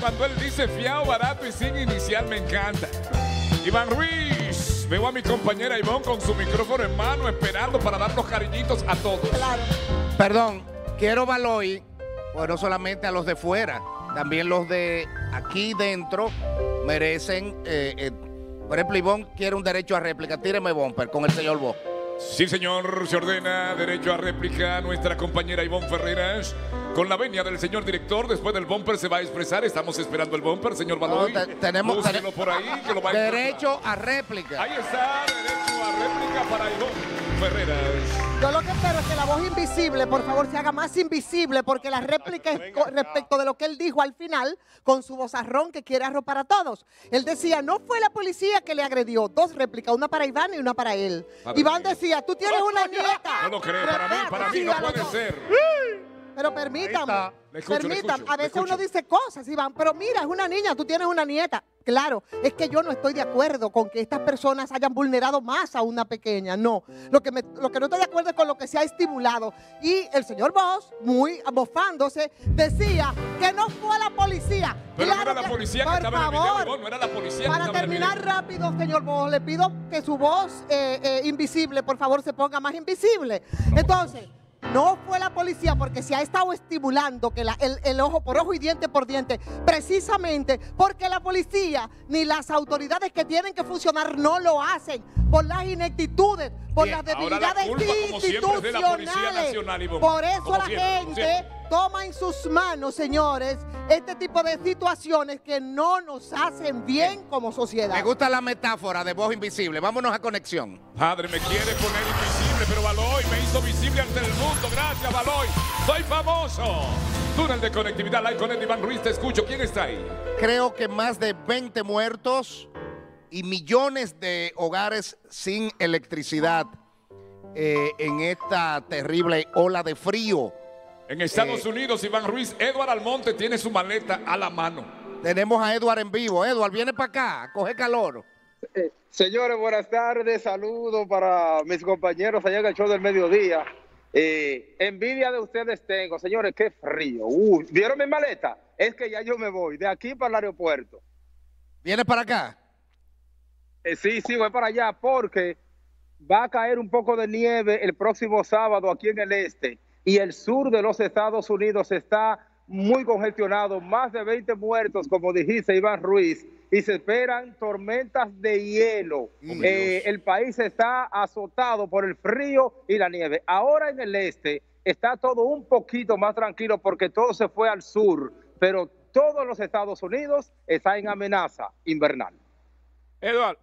cuando él dice fiado, barato y sin inicial, me encanta. Iván Ruiz, veo a mi compañera Ivonne con su micrófono en mano, esperando para dar los cariñitos a todos. Claro. Perdón, quiero Baloy, pues no solamente a los de fuera, también los de aquí dentro merecen, por ejemplo, Ivonne quiere un derecho a réplica. Tíreme bumper con el señor Bo. Sí, señor, se ordena derecho a réplica nuestra compañera Ivonne Ferreras. Con la venia del señor director, después del bumper se va a expresar. Estamos esperando el bumper, señor Baloy. No, tenemos Búsquelo por ahí, que lo va a derecho a réplica. Ahí está, derecho a réplica para Ivonne Ferreras. Yo lo que espero es que la voz invisible, por favor, se haga más invisible, porque la réplica es respecto de lo que él dijo al final, con su vozarrón que quiere arropar a todos. Él decía, no fue la policía que le agredió. Dos réplicas, una para Iván y una para él. Padre Iván mío. decía, tú tienes una nieta. No lo creo, para mí no puede ser. Pero permítame, Le escucho, permítame, a le veces uno escucho. dice cosas, Iván, pero mira, es una niña, tú tienes una nieta. Claro, es que yo no estoy de acuerdo con que estas personas hayan vulnerado más a una pequeña, no. Lo que no estoy de acuerdo es con lo que se ha estimulado. Y el señor Bosch, muy mofándose, decía que no fue la policía. Pero Claro no era la policía que por estaba en el video, favor, Ivonne, no era la policía que para estaba en el terminar video. rápido, señor Bosch, le pido que su voz invisible, por favor, se ponga más invisible. Entonces, no fue la policía porque se ha estado estimulando que el ojo por ojo y diente por diente, precisamente porque la policía ni las autoridades que tienen que funcionar no lo hacen por las ineptitudes, por Bien, las ahora la debilidades culpa, como siempre, es de la Policía Nacional, Ivonne. Por eso Como la siempre, como gente siempre. toma en sus manos, señores, este tipo de situaciones que no nos hacen bien como sociedad. Me gusta la metáfora de voz invisible. Vámonos a conexión. Padre, me quiere poner invisible, pero Baloy me hizo visible ante el mundo. Gracias, Baloy. Soy famoso. Túnel de conectividad, Live con Iván Ruiz, te escucho. ¿Quién está ahí? Creo que más de 20 muertos y millones de hogares sin electricidad en esta terrible ola de frío. En Estados Unidos, Iván Ruiz, Edward Almonte tiene su maleta a la mano. Tenemos a Edward en vivo. Edward, viene para acá, coge calor. Señores, buenas tardes, saludos para mis compañeros allá en el show del mediodía. Envidia de ustedes tengo, señores, qué frío. ¿Vieron mi maleta? Es que ya yo me voy de aquí para el aeropuerto. ¿Viene para acá? Sí, voy para allá porque va a caer un poco de nieve el próximo sábado aquí en el este y el sur de los Estados Unidos está muy congestionado, más de 20 muertos, como dijiste, Iván Ruiz, y se esperan tormentas de hielo. El país está azotado por el frío y la nieve. Ahora en el este está todo un poquito más tranquilo porque todo se fue al sur, pero todos los Estados Unidos están en amenaza invernal. Eduardo,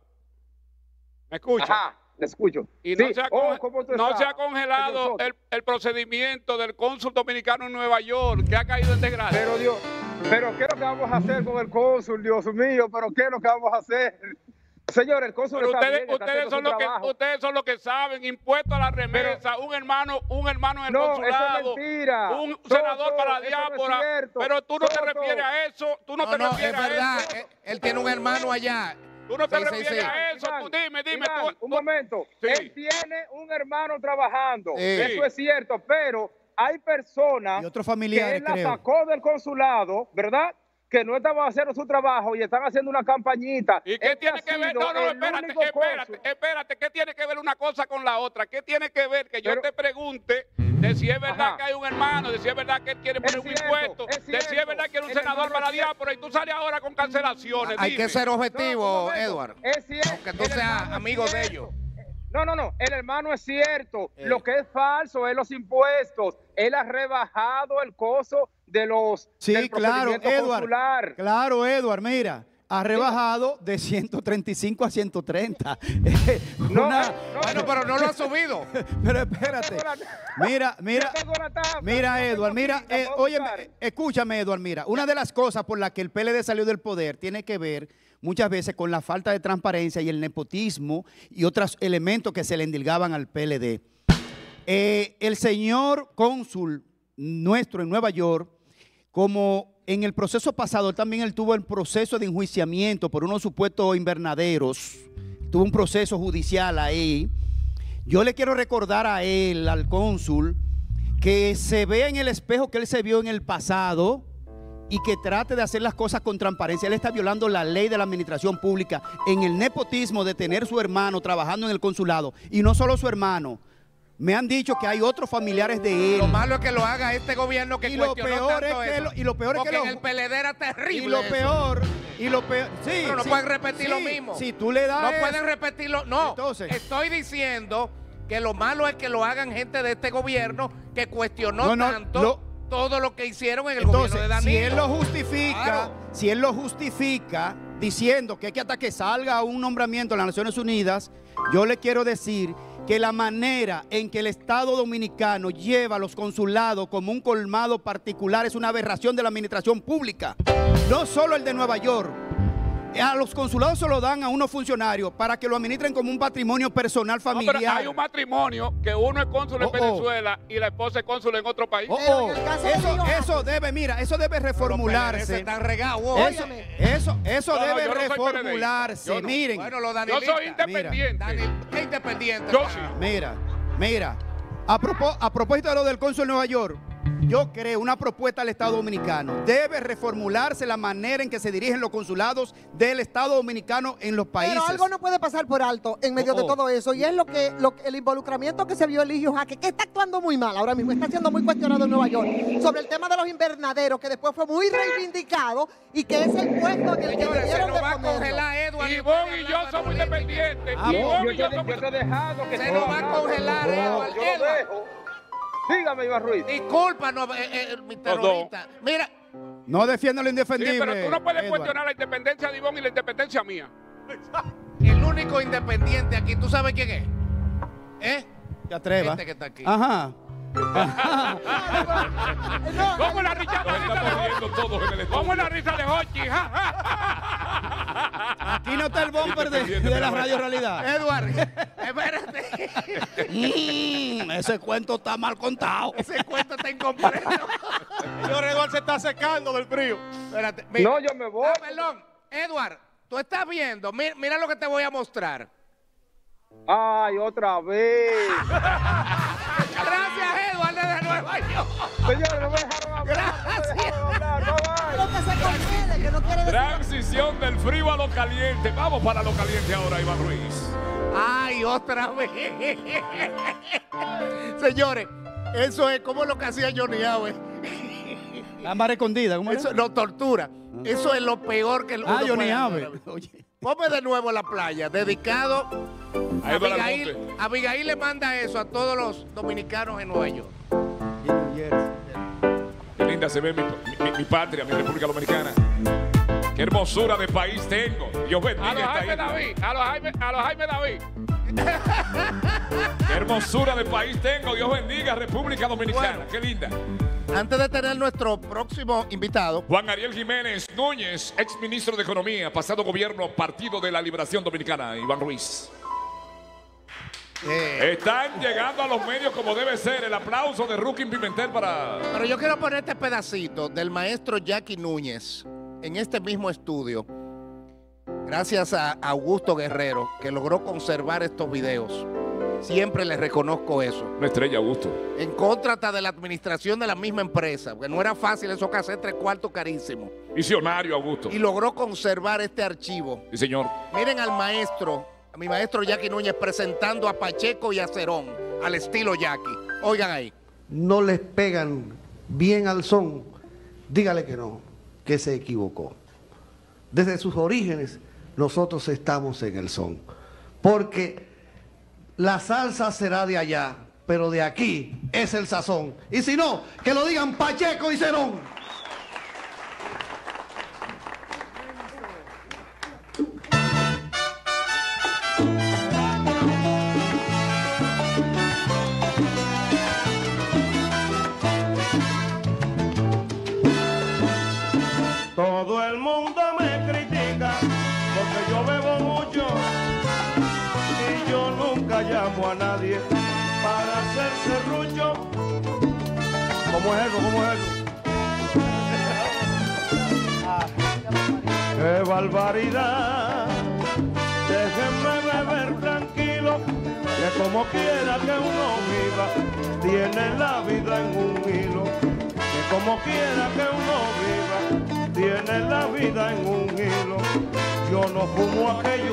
¿me escucha? Ajá, te escucho. Y Sí. no, se ha, ¿cómo tú no estás, se ha congelado señor Soto? el procedimiento del cónsul dominicano en Nueva York, que ha caído en desgracia. Pero Dios, pero ¿qué es lo que vamos a hacer con el cónsul, Dios mío? ¿Pero qué es lo que vamos a hacer? Señor, el cónsul Pero está bien, está ustedes haciendo su trabajo. ustedes son los que saben, impuesto a la remesa, un hermano en el No, consulado, eso es mentira. un Soto, senador para la eso no es diáspora, cierto. pero tú no te Soto. refieres a eso, tú no te No, es refieres a verdad. eso. Él tiene un hermano allá. Tú no te Sí, sí, refieres sí. a eso, Iván, tú dime, Iván, tú, un momento. Sí. Él tiene un hermano trabajando, Sí. eso es cierto, pero hay personas Y otros que familiares, él la creo. sacó del consulado, ¿verdad? Que no estaban haciendo su trabajo y están haciendo una campañita. ¿Y qué Este tiene ha que ver? sido No, el espérate, único cónsul. espérate. ¿Qué tiene que ver una cosa con la otra? ¿Qué tiene que ver que yo Pero- te pregunte de si es verdad Ajá. que hay un hermano, de si es verdad que él quiere poner Es un cierto, impuesto, es de si es cierto. verdad que era un El senador hermano para la es cierto. diáspora y tú sales ahora con cancelaciones? Hay dime. que ser No, un objetivo, momento. Edward. Es cierto. Aunque tú El seas hermano es amigo de cierto. ellos. No, el hermano es cierto. Lo que es falso es los impuestos. Él ha rebajado el costo de los Sí, del claro, procedimiento Edward. consular. Claro, Edward, mira. Ha rebajado de 135 a 130. No, Bueno, pero no lo ha subido. Pero espérate. Mira, mira, Edward, mira, oye, escúchame, Edward, mira, una de las cosas por las que el PLD salió del poder tiene que ver muchas veces con la falta de transparencia y el nepotismo y otros elementos que se le endilgaban al PLD. El señor cónsul nuestro en Nueva York, como en el proceso pasado, también él tuvo el proceso de enjuiciamiento por unos supuestos invernaderos, tuvo un proceso judicial ahí. Yo le quiero recordar a él, al cónsul, que se vea en el espejo que él se vio en el pasado y que trate de hacer las cosas con transparencia. Él está violando la ley de la administración pública en el nepotismo de tener su hermano trabajando en el consulado. Y no solo su hermano. Me han dicho que hay otros familiares de él. Lo malo es que lo haga este gobierno que cuestionó tanto eso. Y lo peor es que en el PLD era terrible. Y lo peor, sí. Pero no pueden repetir lo mismo. Si tú le das. No pueden repetirlo. No. Entonces, estoy diciendo que lo malo es que lo hagan gente de este gobierno que cuestionó tanto todo lo que hicieron en el gobierno de Danilo. Si él lo justifica diciendo que hay que hasta que salga un nombramiento en las Naciones Unidas, yo le quiero decir que la manera en que el Estado Dominicano lleva a los consulados como un colmado particular es una aberración de la administración pública. No solo el de Nueva York. A los consulados se lo dan a unos funcionarios para que lo administren como un patrimonio personal familiar. No, pero hay un matrimonio que uno es cónsul en Venezuela y la esposa es cónsul en otro país. Eso debe reformularse. Están regados. Eso debe reformularse. Miren. Bueno, yo soy independiente. ¿Qué independiente? Yo sí. Mira. A propósito de lo del cónsul de Nueva York, yo creo una propuesta al Estado Dominicano. Debe reformularse la manera en que se dirigen los consulados del Estado Dominicano en los países. Pero algo no puede pasar por alto en medio de todo eso, y es el involucramiento que se vio Eligio Jaque, que está actuando muy mal ahora mismo, está siendo muy cuestionado en Nueva York, sobre el tema de los invernaderos, que después fue muy reivindicado, y que es el puesto en el que debieron de ponerlo. Ivonne y yo somos independientes. Ivonne y yo somos independientes. Se lo va a congelar, Edward. Yo lo dejo. Dígame, Iván Ruiz. Discúlpanos, mi terrorista. Mira. No defiendo lo indefendible. Sí, pero tú no puedes cuestionar la independencia de Ivonne y la independencia mía. El único independiente aquí, ¿tú sabes quién es? ¿Eh? Te atrevas. Este que está aquí. Ajá. ¿Cómo la risa de Hochi? Aquí no está el bumper de la radio realidad. Edward, espérate. Ese cuento está mal contado. Ese cuento está incompleto. Señor Edward se está secando del frío. Espérate. Mira. No, yo me voy. Perdón. Edward, tú estás viendo. Mira lo que te voy a mostrar. Ay, otra vez. Gracias, Edward, desde Nueva York. Señores, no me dejaron hablar. Gracias. Transición del frío a lo caliente. Vamos para lo caliente ahora, Iván Ruiz. Ay, otra vez. Señores, eso es como lo que hacía Johnny Awe. La mar escondida, ¿cómo eso no tortura. Eso es lo peor que Johnny Awe. Ponme de nuevo la playa, dedicado a Abigail. Abigail le manda eso a todos los dominicanos en Nueva York. Qué linda se ve mi patria, mi República Dominicana. Qué hermosura de país tengo. Dios bendiga esta a los Jaime David. Qué hermosura de país tengo. Dios bendiga República Dominicana. Bueno, qué linda. Antes de tener nuestro próximo invitado, Juan Ariel Jiménez Núñez, ex ministro de Economía, pasado gobierno Partido de la Liberación Dominicana, Iván Ruiz. Están llegando a los medios como debe ser. El aplauso de Rookie Pimentel para... Pero yo quiero poner este pedacito del maestro Jackie Núñez en este mismo estudio, gracias a Augusto Guerrero, que logró conservar estos videos. Siempre le reconozco eso. Una estrella, Augusto. En contra hasta de la administración de la misma empresa, porque no era fácil esos cassettes 3/4 carísimos. Visionario, Augusto. Y logró conservar este archivo. Sí, señor. Miren al maestro, a mi maestro Jackie Núñez, presentando a Pacheco y a Cerón, al estilo Jackie. Oigan ahí. No les pegan bien al son, dígale que no, que se equivocó. Desde sus orígenes, nosotros estamos en el son. Porque la salsa será de allá, pero de aquí es el sazón. Y si no, que lo digan Pacheco y Cerón. Todo el mundo me critica porque yo bebo mucho y yo nunca llamo a nadie para hacer serrucho. ¿Cómo es eso? ¿Cómo es eso? ¡Qué barbaridad! Déjenme beber tranquilo, que como quiera que uno viva, tiene la vida en un hilo. Que Como quiera que uno viva, tiene la vida en un hilo. Yo no fumo aquello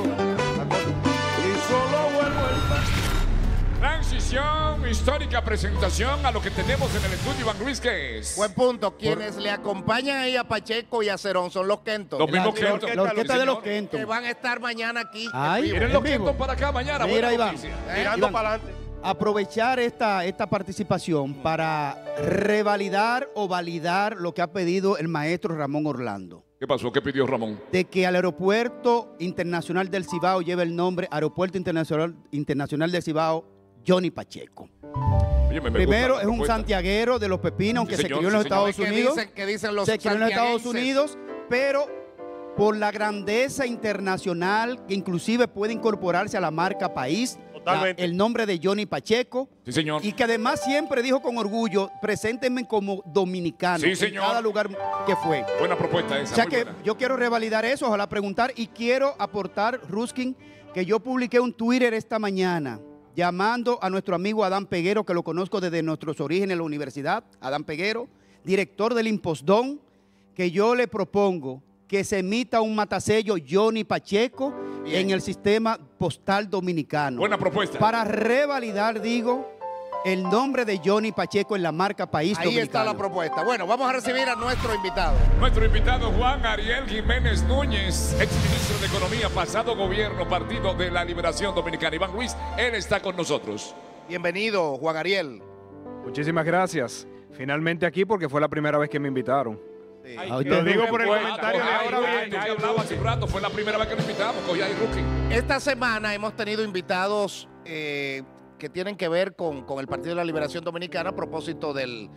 y solo vuelvo el... Transición, histórica presentación a lo que tenemos en el estudio, Iván Luis, ¿qué es? Buen punto. Quienes le acompañan ahí a Pacheco y a Cerón son los Kenton. Los mismos Kenton. La orquesta de los Que Kenton. van a estar mañana aquí. Ay, Miren los Kenton para acá mañana. Mira, buena Iván. noticia. Tirando Iván, para adelante. aprovechar esta participación para revalidar o validar lo que ha pedido el maestro Ramón Orlando. ¿Qué pasó? ¿Qué pidió Ramón? De que al Aeropuerto Internacional del Cibao lleve el nombre Aeropuerto Internacional del Cibao Johnny Pacheco. Oye, me Primero, gusta es la un propuesta. santiaguero de los pepinos, aunque Sí, se señor, crió en los sí, señor. Estados Unidos. Que dicen los Se crió en los Estados santiaguenses. Unidos, pero por la grandeza internacional que inclusive puede incorporarse a la marca país, Totalmente. el nombre de Johnny Pacheco. Sí, señor. Y que además siempre dijo con orgullo, preséntenme como dominicano Sí, en señor. cada lugar que fue. Buena propuesta esa. O sea muy que buena. yo quiero revalidar eso, ojalá preguntar, y quiero aportar, Ruskin, que yo publiqué un Twitter esta mañana llamando a nuestro amigo Adán Peguero, que lo conozco desde nuestros orígenes en la universidad, Adán Peguero, director del Impostón, que yo le propongo que se emita un matasello Johnny Pacheco en el sistema postal dominicano. Buena propuesta. Para revalidar, digo, el nombre de Johnny Pacheco en la marca país Ahí dominicano. está la propuesta. Bueno, vamos a recibir a nuestro invitado. Nuestro invitado Juan Ariel Jiménez Núñez, exministro de Economía, pasado gobierno, Partido de la Liberación Dominicana. Iván Luis, él está con nosotros. Bienvenido, Juan Ariel. Muchísimas gracias. Finalmente aquí porque fue la primera vez que me invitaron. Ahorita Lo digo por el comentario de Ay, ahora ay, bien. que hablaba hace un rato, fue la primera vez que lo invitamos, cogí ahí Rookie. Esta semana hemos tenido invitados que tienen que ver con el Partido de la Liberación Dominicana a propósito del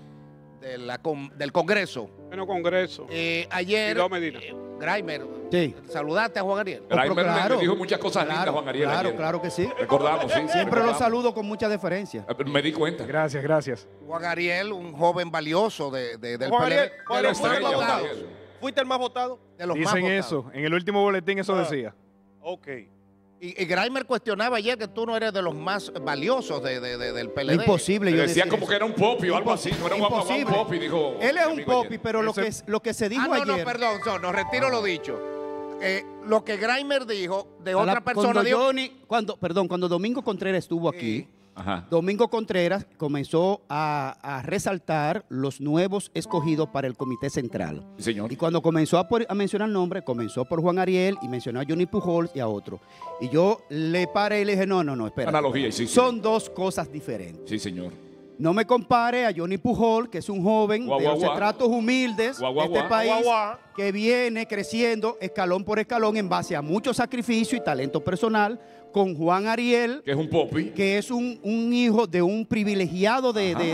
Congreso. Bueno, Congreso. Ayer, Guido Medina. Graimer, Sí. saludaste a Juan Ariel. Graimer claro. le dijo muchas cosas lindas a Juan Ariel Claro, ayer. claro que sí. Recordamos, sí. Siempre lo recordamos. saludo con mucha deferencia. Me di cuenta. Gracias, gracias. Juan Ariel, un joven valioso del Juan PLD. Ariel, Juan de Ariel, los fuiste más el más votados. votado. Fuiste el más votado. De los más Dicen votados. eso. En el último boletín eso decía. Ok. Y Graimer cuestionaba ayer que tú no eres de los más valiosos del PLD. Imposible, yo Decía decir como que era un popi o algo así. No era un Imposible. popi, dijo. Él es mi un amigo popi, ayer. pero lo que se dijo no, ayer. perdón, no, retiro lo dicho. Lo que Graimer dijo de otra persona cuando dijo... cuando Domingo Contreras estuvo aquí, Ajá. Domingo Contreras comenzó a resaltar los nuevos escogidos para el Comité Central. Sí, señor. Y cuando comenzó a mencionar nombres, comenzó por Juan Ariel y mencionó a Johnny Pujols y a otro. Y yo le paré y le dije, no, espera. Analogía, sí, sí. Son dos cosas diferentes. Sí, señor. No me compare a Johnny Pujol, que es un joven Guau, de guau, los guau. estratos humildes Guau, guau, de este guau. país, Guau, guau. que viene creciendo escalón por escalón en base a mucho sacrificio y talento personal, con Juan Ariel, Que es un popi. que es un hijo de un privilegiado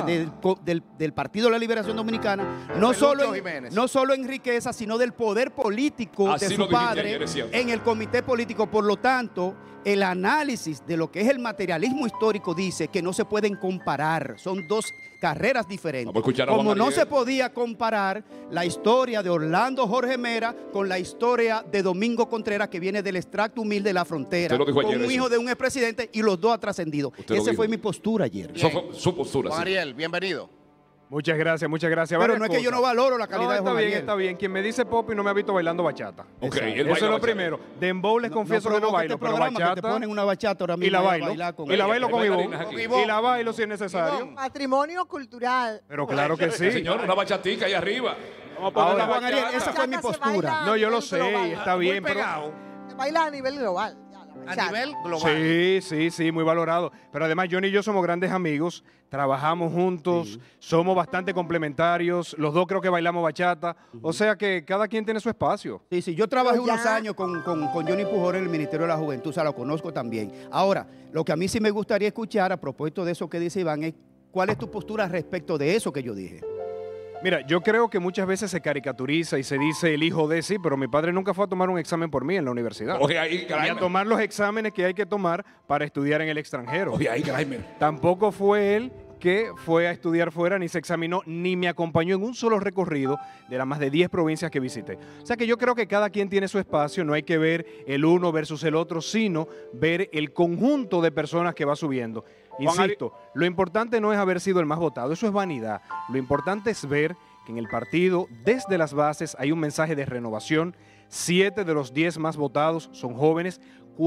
del Partido de la Liberación Dominicana, no Pelucho Jiménez. solo en riqueza, sino del poder político Así de lo su dijiste padre ayer, es cierto. en el comité político. Por lo tanto, el análisis de lo que es el materialismo histórico dice que no se pueden comparar, son dos carreras diferentes. Vamos a escuchar a Como Juan no Ariel. se podía comparar la historia de Orlando Jorge Mera con la historia de Domingo Contreras, que viene del extracto humilde de la frontera, Usted lo dijo con ayer, un eso. hijo de un expresidente, y los dos ha trascendido. Usted lo Esa dijo. fue mi postura ayer. Eso fue su postura. Juan sí. Ariel, bienvenido. Muchas gracias, muchas gracias. Pero Varias no es que yo no cosas. valoro la calidad No, de está Juan bien, Ariel. está bien. Quien me dice Popi no me ha visto bailando bachata. Ok, Exacto. él Eso baila es lo bachata. primero. Dembow les confieso que no provoca bailo, este pero programa que te bachata ponen una bachata ahora y mismo la a bailo. bailar con Y la bailo Hay con Ivonne. bailarinas aquí. Y la bailo si es necesario. Patrimonio cultural. Pero claro que sí. Señor, una bachatica ahí arriba. Vamos a poner Ahora, la Juan Ariel, bachata. esa fue mi Bachata se postura. baila No, yo lo a sé nivel global. y está bien, pero... Se baila a nivel global. Ya, la A bachata. nivel global. Sí, muy valorado. Pero además Johnny y yo somos grandes amigos, trabajamos juntos, somos bastante complementarios, los dos creo que bailamos bachata, o sea que cada quien tiene su espacio. Sí, yo trabajé Pero ya- unos años con Johnny Pujol en el Ministerio de la Juventud, o sea, lo conozco también. Ahora, lo que a mí sí me gustaría escuchar a propósito de eso que dice Iván es, ¿cuál es tu postura respecto de eso que yo dije? Mira, yo creo que muchas veces se caricaturiza y se dice el hijo de sí, pero mi padre nunca fue a tomar un examen por mí en la universidad. Oye, ahí, Y a Graimer. tomar los exámenes que hay que tomar para estudiar en el extranjero. Oye, ahí, Graimer. Tampoco fue él que fue a estudiar fuera, ni se examinó, ni me acompañó en un solo recorrido de las más de 10 provincias que visité. O sea que yo creo que cada quien tiene su espacio, no hay que ver el uno versus el otro, sino ver el conjunto de personas que va subiendo. Juan Ari- Insisto, lo importante no es haber sido el más votado, eso es vanidad. Lo importante es ver que en el partido, desde las bases, hay un mensaje de renovación. 7 de los 10 más votados son jóvenes,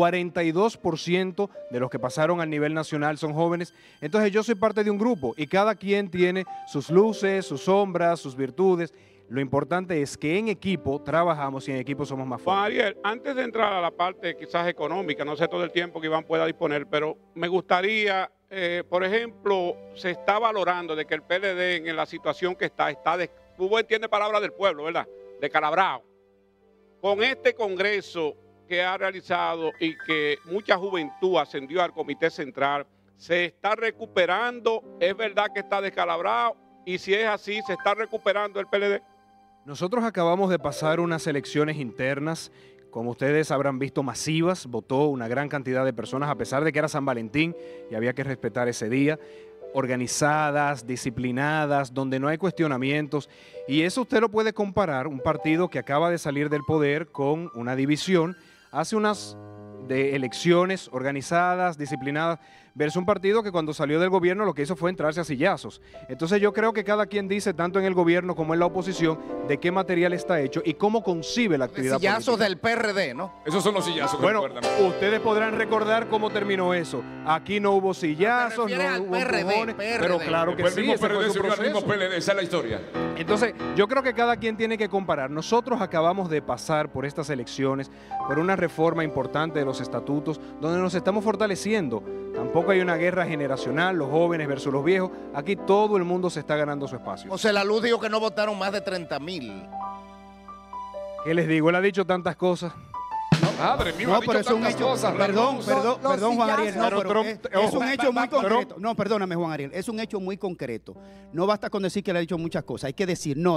42% de los que pasaron al nivel nacional son jóvenes. Entonces yo soy parte de un grupo y cada quien tiene sus luces, sus sombras, sus virtudes. Lo importante es que en equipo trabajamos y en equipo somos más Juan fuertes. Ariel, antes de entrar a la parte quizás económica, no sé todo el tiempo que Iván pueda disponer, pero me gustaría, por ejemplo, se está valorando de que el PLD en la situación que está tú entiendes palabras del pueblo, ¿verdad? Descalabrado. Con este Congreso que ha realizado y que mucha juventud ascendió al Comité Central, se está recuperando, es verdad que está descalabrado, y si es así, se está recuperando el PLD. Nosotros acabamos de pasar unas elecciones internas, como ustedes habrán visto, masivas. Votó una gran cantidad de personas, a pesar de que era San Valentín y había que respetar ese día. Organizadas, disciplinadas, donde no hay cuestionamientos. Y eso usted lo puede comparar, un partido que acaba de salir del poder con una división, hace unas de elecciones organizadas, disciplinadas, versus un partido que cuando salió del gobierno lo que hizo fue entrarse a sillazos. Entonces yo creo que cada quien dice, tanto en el gobierno como en la oposición, de qué material está hecho y cómo concibe la actividad política. Sillazos del PRD, ¿no? Esos son los sillazos que Bueno, recuerdan. ustedes podrán recordar cómo terminó eso. Aquí no hubo sillazos, no hubo empujones, pero claro que Fue el sí, mismo ese fue PRD, su se unió al mismo proceso. PLD, esa es la historia. Entonces, yo creo que cada quien tiene que comparar. Nosotros acabamos de pasar por estas elecciones, por una reforma importante de los estatutos, donde nos estamos fortaleciendo. Tampoco hay una guerra generacional, los jóvenes versus los viejos. Aquí todo el mundo se está ganando su espacio. José La Luz dijo que no votaron más de 30,000. ¿Qué les digo? Él ha dicho tantas cosas. Madre mía, No, ha dicho pero es un tantas hecho. cosas, Perdón, Ramón. perdón, Juan Ariel. No, Pero pero Trump- es un hecho muy Trump- concreto. No, perdóname, Juan Ariel. Es un hecho muy concreto. No basta con decir que le ha dicho muchas cosas. Hay que decir, no.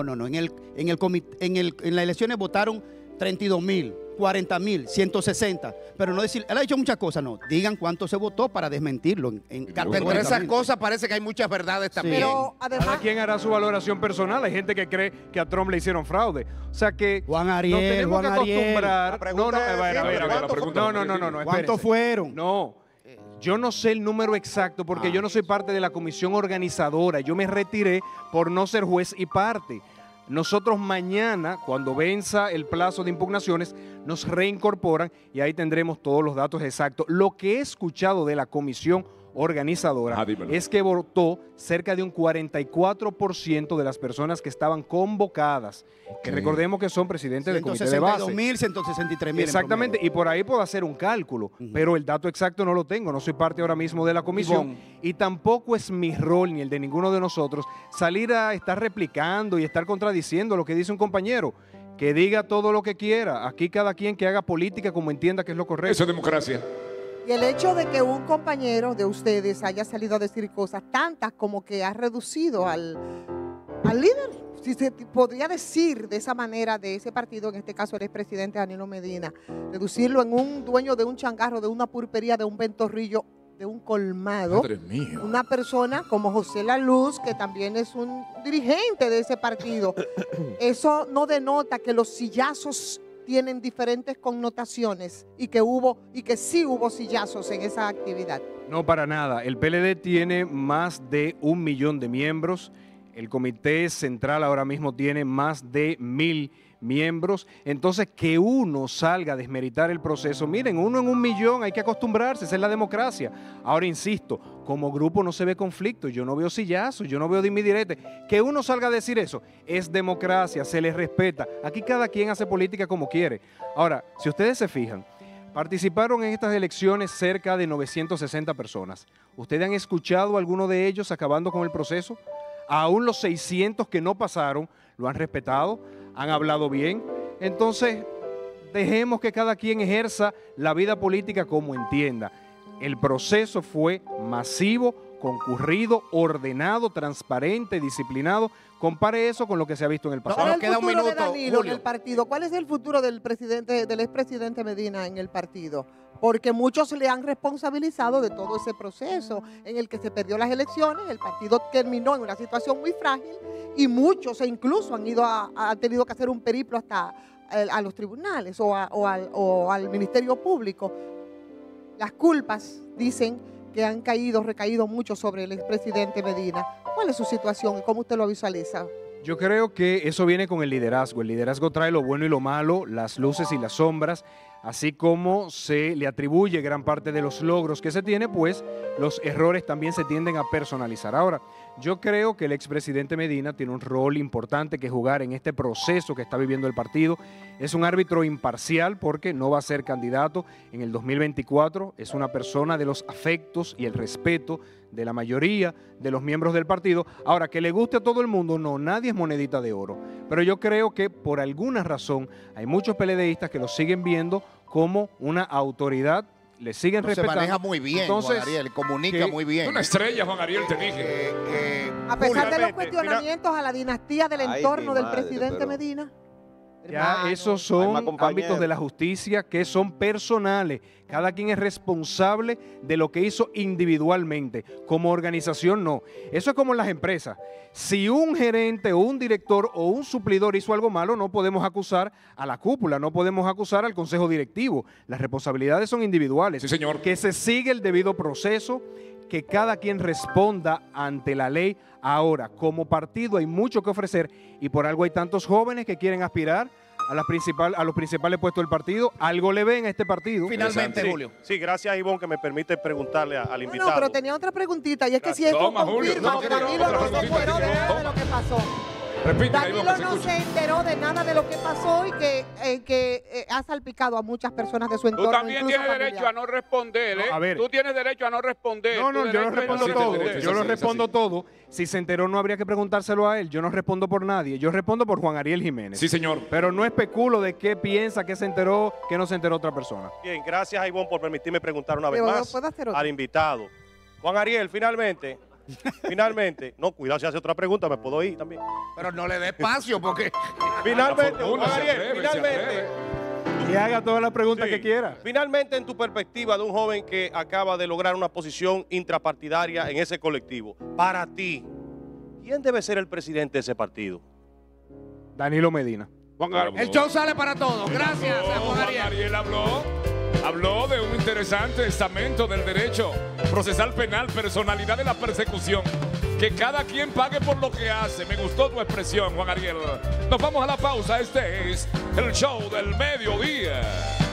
En las elecciones votaron 32,000, 40,000, 160. Pero no decir, él ha dicho muchas cosas. No, digan cuánto se votó para desmentirlo. Entre esas cosas parece que hay muchas verdades también. Pero Cada además, quien hará su valoración personal. Hay gente que cree que a Trump le hicieron fraude. O sea que Juan nos Ariel, tenemos Juan que Ariel. acostumbrar. La pregunta es a ver, siempre, a ver. ¿cuánto fue? No, ¿Cuántos espérese. fueron? No, yo no sé el número exacto porque yo no soy parte de la comisión organizadora. Yo me retiré por no ser juez y parte. Nosotros mañana, cuando venza el plazo de impugnaciones, nos reincorporan y ahí tendremos todos los datos exactos. Lo que he escuchado de la comisión organizadora dímelo. es que votó cerca de un 44% de las personas que estaban convocadas, que recordemos que son presidentes del comité de base. 162,000, 163,000. Exactamente, y por ahí puedo hacer un cálculo, pero el dato exacto no lo tengo, no soy parte ahora mismo de la comisión y tampoco es mi rol ni el de ninguno de nosotros salir a estar replicando y estar contradiciendo lo que dice un compañero. Que diga todo lo que quiera, aquí cada quien que haga política como entienda que es lo correcto. Eso es democracia. y el hecho de que un compañero de ustedes haya salido a decir cosas tantas como que ha reducido al líder, si se podría decir de esa manera de ese partido, en este caso el expresidente Danilo Medina, reducirlo en un dueño de un changarro, de una pulpería, de un ventorrillo, de un colmado. Madre mía. Una persona como José La Luz, que también es un dirigente de ese partido. Eso no denota que los sillazos tienen diferentes connotaciones y que sí hubo sillazos en esa actividad. No, para nada. El PLD tiene más de 1 millón de miembros. El Comité Central ahora mismo tiene más de 1,000 miembros. Entonces, que uno salga a desmeritar el proceso. Miren, 1 en 1 millón, hay que acostumbrarse, esa es la democracia. Ahora, insisto, como grupo no se ve conflicto, yo no veo sillazos, yo no veo dimidirete. Que uno salga a decir eso, es democracia, se les respeta. Aquí cada quien hace política como quiere. Ahora, si ustedes se fijan, participaron en estas elecciones cerca de 960 personas. ¿Ustedes han escuchado a alguno de ellos acabando con el proceso? Aún los 600 que no pasaron lo han respetado, han hablado bien. Entonces, dejemos que cada quien ejerza la vida política como entienda. El proceso fue masivo, concurrido, ordenado, transparente, disciplinado. Compare eso con lo que se ha visto en el pasado. ¿Cuál es el futuro de Danilo en el partido? ¿Cuál es el futuro del expresidente Medina en el partido? Porque muchos le han responsabilizado de todo ese proceso en el que se perdió las elecciones, el partido terminó en una situación muy frágil y muchos incluso han tenido que hacer un periplo hasta a los tribunales o al Ministerio Público. Las culpas dicen que recaído mucho sobre el expresidente Medina. ¿Cuál es su situación y cómo usted lo visualiza? Yo creo que eso viene con el liderazgo. El liderazgo trae lo bueno y lo malo, las luces y las sombras, así como se le atribuye gran parte de los logros que se tiene, pues los errores también se tienden a personalizar. Ahora, yo creo que el expresidente Medina tiene un rol importante que jugar en este proceso que está viviendo el partido. Es un árbitro imparcial porque no va a ser candidato en el 2024. Es una persona de los afectos y el respeto de la mayoría de los miembros del partido. Ahora, que le guste a todo el mundo, no, nadie es monedita de oro. Pero yo creo que por alguna razón hay muchos PLDistas que lo siguen viendo como una autoridad, le siguen respetando. Se maneja muy bien, entonces, Juan Ariel, comunica muy bien. Una estrella, Juan Ariel, te dije. A pesar de los cuestionamientos a la dinastía del entorno del presidente Medina. Ya Hermano. esos son ámbitos de la justicia que son personales. Cada quien es responsable de lo que hizo individualmente. Como organización, no. Eso es como en las empresas. Si un gerente o un director o un suplidor hizo algo malo, no podemos acusar a la cúpula, no podemos acusar al consejo directivo. Las responsabilidades son individuales. Sí, señor. Que se sigue el debido proceso, que cada quien responda ante la ley. Ahora, como partido hay mucho que ofrecer y por algo hay tantos jóvenes que quieren aspirar a los principales puestos del partido. Algo le ven a este partido. Finalmente, Sí, Julio. Sí, gracias, Ivonne, que me permite preguntarle al invitado. No, pero tenía otra preguntita y es que si esto Toma, Julio. confirma No, que no, Danilo otra no se preguntita. enteró de nada de lo que pasó. Repítela, Danilo Ivonne, que se no escuche. se enteró de nada de lo que pasó y que ha salpicado a muchas personas de su entorno. Tú también incluso tienes derecho familiar. a no responder, ¿eh? No, a ver. Tú tienes derecho a no responder. No, Tu yo lo derecho es respondo no todo. responder. Yo lo sí, respondo sí. todo. Si se enteró, no habría que preguntárselo a él. Yo no respondo por nadie. Yo respondo por Juan Ariel Jiménez. Sí, señor. Pero no especulo de qué piensa, qué se enteró, qué no se enteró otra persona. Bien, gracias, Ivonne, por permitirme preguntar una vez Pero más ¿puedo hacer otra? al invitado. Juan Ariel, finalmente, no, cuidado si hace otra pregunta, me puedo ir también. Pero no le dé espacio porque... Finalmente, La fortuna, Juan se Ariel, atreve, se finalmente... atreve. Y haga todas las preguntas Sí. que quiera. Finalmente, en tu perspectiva de un joven que acaba de lograr una posición intrapartidaria en ese colectivo, para ti, ¿quién debe ser el presidente de ese partido? Danilo Medina. El show sale para todos. Gracias, Juan Juan Ariel. Ariel habló de un interesante estamento del derecho procesal penal, personalidad de la persecución. Que cada quien pague por lo que hace. Me gustó tu expresión, Juan Ariel. Nos vamos a la pausa. Este es el show del mediodía.